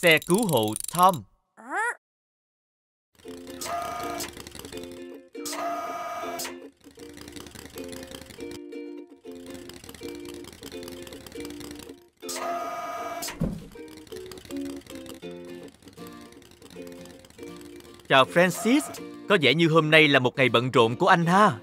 Xe cứu hộ Tom. Chào Francis, có vẻ như hôm nay là một ngày bận rộn của anh ha.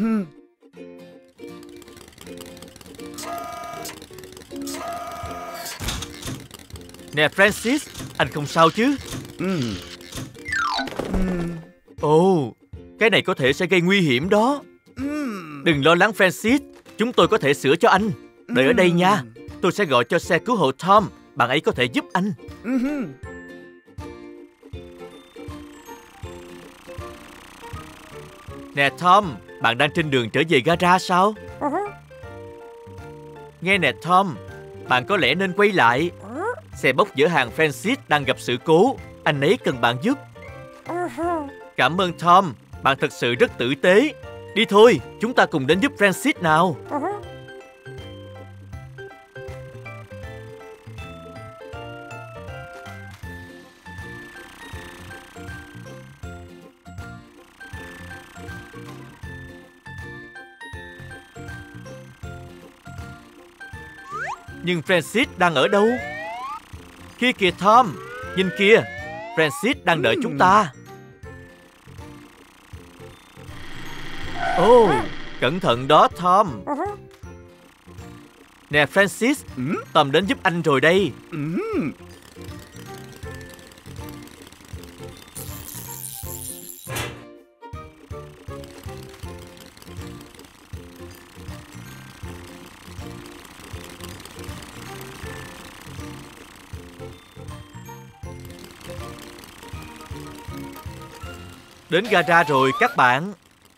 Nè Francis, anh không sao chứ? Ồ, cái này có thể sẽ gây nguy hiểm đó. Đừng lo lắng Francis, chúng tôi có thể sửa cho anh. Đợi ở đây nha, tôi sẽ gọi cho xe cứu hộ Tom. Bạn ấy có thể giúp anh. Nè Tom, bạn đang trên đường trở về gara sao? Nghe nè Tom, bạn có lẽ nên quay lại. Xe bốc dỡ hàng Francis đang gặp sự cố. Anh ấy cần bạn giúp. Cảm ơn Tom, bạn thật sự rất tử tế. Đi thôi, chúng ta cùng đến giúp Francis nào. Nhưng Francis đang ở đâu? Kia kìa Tom, nhìn kìa, Francis đang đợi chúng ta. Ồ, cẩn thận đó Tom. Nè Francis, Tom đến giúp anh rồi đây. Đến gara rồi các bạn.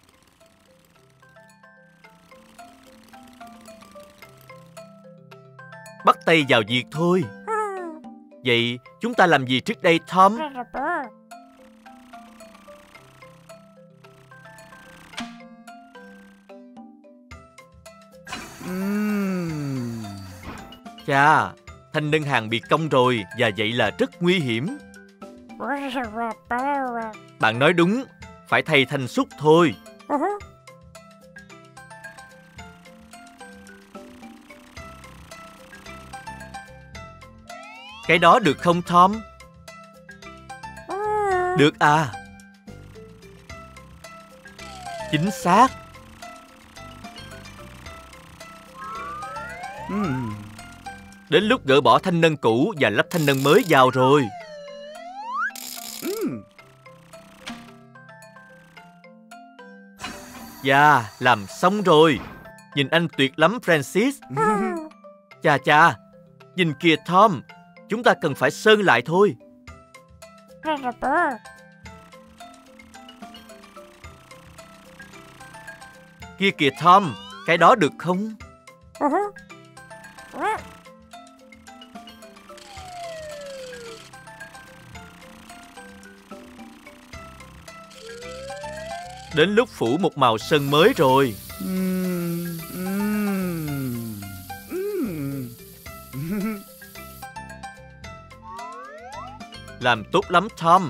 Bắt tay vào việc thôi. Vậy chúng ta làm gì trước đây Tom? Chà, thanh nâng hàng bị cong rồi. Và vậy là rất nguy hiểm. Bạn nói đúng, phải thay thanh xúc thôi. Cái đó được không Tom? Được à. Chính xác. Đến lúc gỡ bỏ thanh nâng cũ và lắp thanh nâng mới vào rồi. Dạ, làm xong rồi. Nhìn anh tuyệt lắm Francis. Chà chà, nhìn kìa Tom, chúng ta cần phải sơn lại thôi. Kia kìa Tom, cái đó được không? Đến lúc phủ một màu sơn mới rồi. Làm tốt lắm Tom.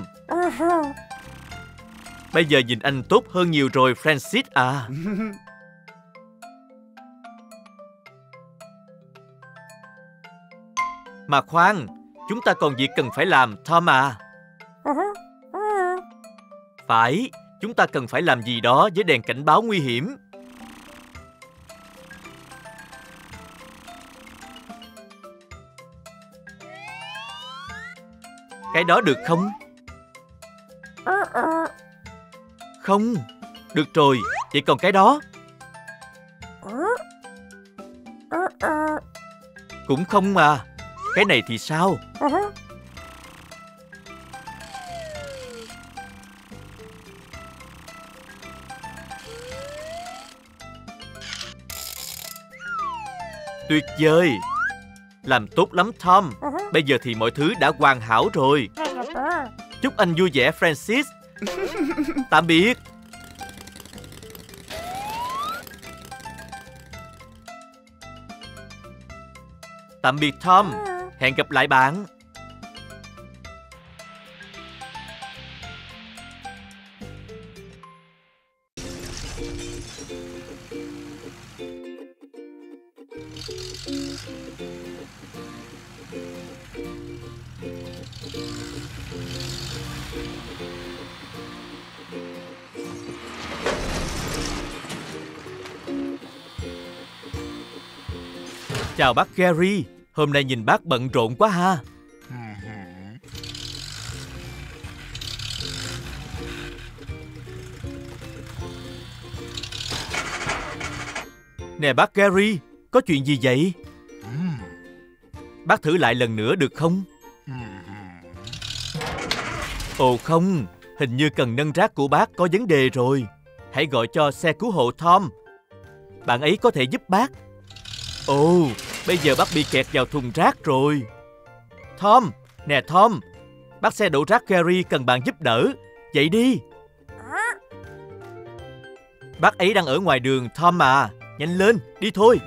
Bây giờ nhìn anh tốt hơn nhiều rồi Francis à. Mà khoan, chúng ta còn việc cần phải làm Tom à. Phải, chúng ta cần phải làm gì đó với đèn cảnh báo nguy hiểm. Cái đó được không? Không, được rồi, vậy còn cái đó? Cũng không mà. Cái này thì sao? Tuyệt vời. Làm tốt lắm Tom. Bây giờ thì mọi thứ đã hoàn hảo rồi. Chúc anh vui vẻ Francis. Tạm biệt. Tạm biệt Tom. Hẹn gặp lại bạn. Chào bác Gary, hôm nay nhìn bác bận rộn quá ha. Nè bác Gary, có chuyện gì vậy? Bác thử lại lần nữa được không? Ồ không, hình như cần nâng rác của bác có vấn đề rồi. Hãy gọi cho xe cứu hộ Tom. Bạn ấy có thể giúp bác. Ồ, bây giờ bác bị kẹt vào thùng rác rồi. Tom, nè Tom, bác xe đổ rác Gary cần bạn giúp đỡ. Dậy đi. Bác ấy đang ở ngoài đường Tom à. Nhanh lên, đi thôi.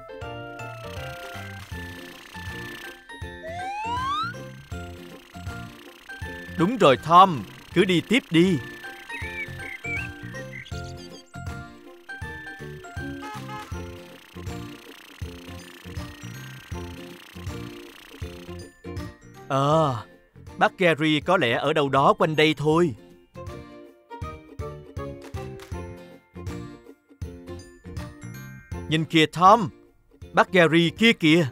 Đúng rồi Tom, cứ đi tiếp đi. Bác Gary có lẽ ở đâu đó quanh đây thôi. Nhìn kìa Tom, bác Gary kia kìa.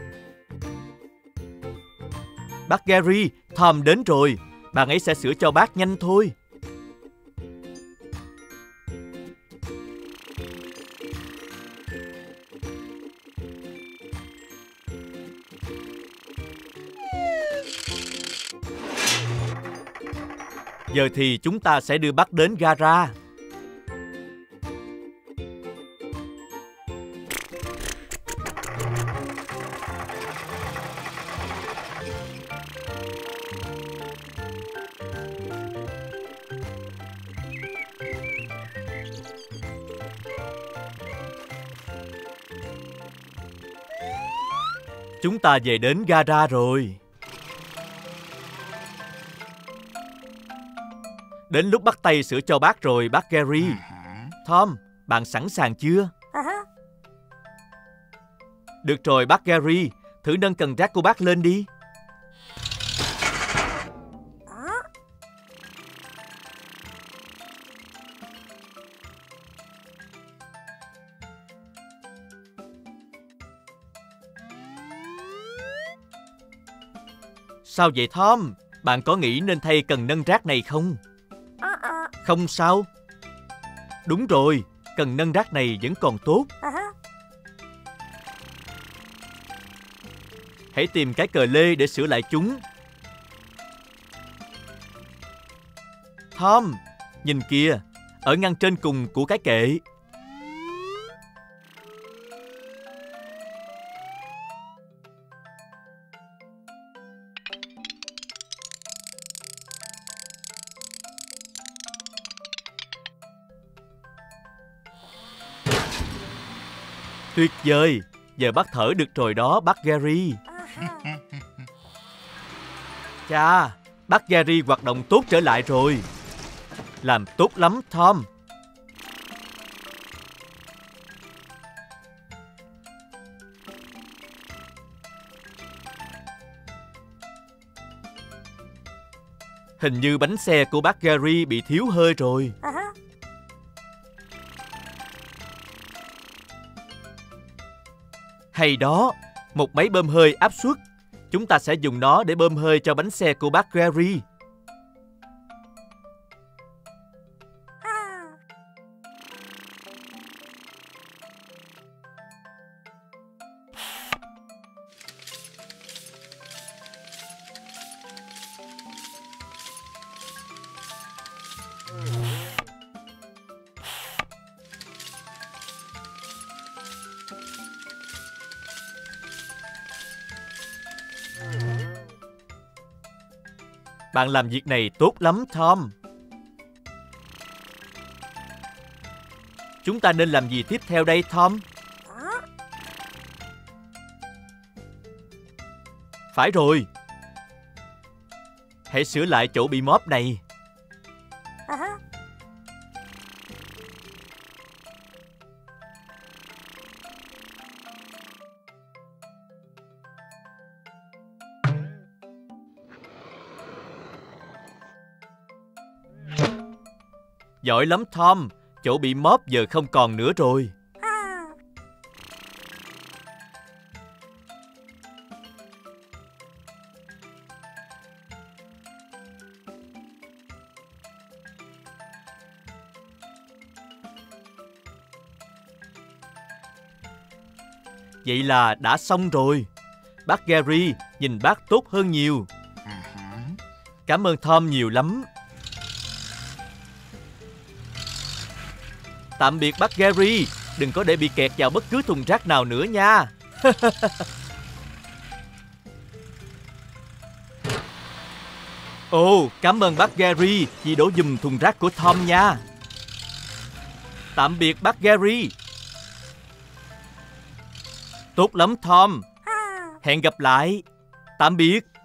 Bác Gary, Tom đến rồi. Bạn ấy sẽ sửa cho bác nhanh thôi. Giờ thì chúng ta sẽ đưa bác đến gara. Chúng ta về đến gara rồi. Đến lúc bắt tay sửa cho bác rồi, bác Gary. Tom, bạn sẵn sàng chưa? Được rồi, bác Gary. Thử nâng cần rác của bác lên đi. Sao vậy Tom? Bạn có nghĩ nên thay cần nâng rác này không? Không sao. Đúng rồi, cần nâng rác này vẫn còn tốt. Hãy tìm cái cờ lê để sửa lại chúng. Tom, nhìn kìa, ở ngăn trên cùng của cái kệ. Tuyệt vời, giờ bác thở được rồi đó, bác Gary. Chà, bác Gary hoạt động tốt trở lại rồi. Làm tốt lắm, Tom. Hình như bánh xe của bác Gary bị thiếu hơi rồi. Hay đó, một máy bơm hơi áp suất. Chúng ta sẽ dùng nó để bơm hơi cho bánh xe của bác Gary. Bạn làm việc này tốt lắm, Tom. Chúng ta nên làm gì tiếp theo đây, Tom? Phải rồi. Hãy sửa lại chỗ bị móp này. Giỏi lắm Tom, chỗ bị móp giờ không còn nữa rồi. Vậy là đã xong rồi. Bác Gary, nhìn bác tốt hơn nhiều. Cảm ơn Tom nhiều lắm. Tạm biệt bác Gary, đừng có để bị kẹt vào bất cứ thùng rác nào nữa nha. Ồ, cảm ơn bác Gary vì đổ giùm thùng rác của Tom nha. Tạm biệt bác Gary. Tốt lắm Tom. Hẹn gặp lại. Tạm biệt.